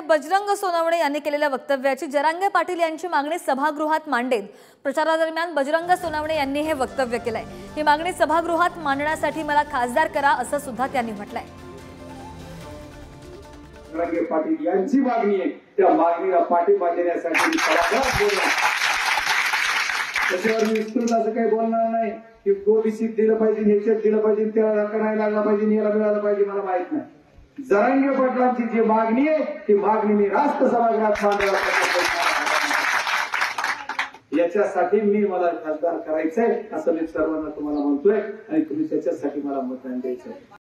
बजरंग सोनवणे यांनी केलेल्या वक्तव्याची जरांगे पाटील यांची मागणी सभागृहात मांडेल। प्रचारादरम्यान बजरंग सोनवणे यांनी हे वक्तव्य केलंय। ही मागणी सभागृहात मांडण्यासाठी मला खासदार करा असं सुद्धा त्यांनी म्हटलंय। जरांगे पाटील यांची मागणी आहे, त्या मागणीला पाठिंबा देण्यासाठी सभागृहात बोलणार। त्याच्यावर विस्तृत असं काही बोलणार नाही की ओबीसी दिलं पाहिजे, ह्याच्यात दिलं पाहिजे, त्याला करायला लागला पाहिजे, याला मिळालं पाहिजे, मला माहित नाही। जरांगे पाटलांची जी मागणी आहे ती मागणी मी राष्ट्र सभागृहात मांडणार, याच्यासाठी मला खासदार करायचंय असं मी सर्वांना तुम्हाला म्हणतोय आणि तुम्ही त्याच्यासाठी मला मतदान द्यायचंय।